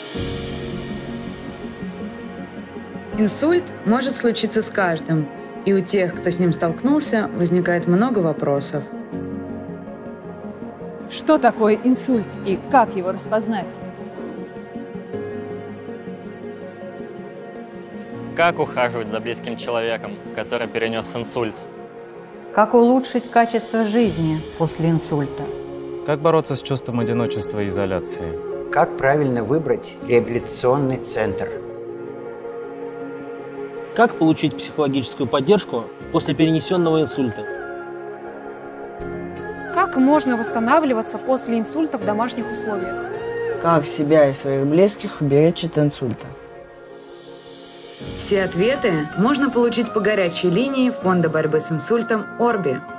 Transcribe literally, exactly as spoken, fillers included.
Инсульт может случиться с каждым, и у тех, кто с ним столкнулся, возникает много вопросов. Что такое инсульт и как его распознать? Как ухаживать за близким человеком, который перенес инсульт? Как улучшить качество жизни после инсульта? Как бороться с чувством одиночества и изоляции? Как правильно выбрать реабилитационный центр? Как получить психологическую поддержку после перенесенного инсульта? Как можно восстанавливаться после инсульта в домашних условиях? Как себя и своих близких уберечь от инсульта? Все ответы можно получить по горячей линии Фонда борьбы с инсультом «Орби».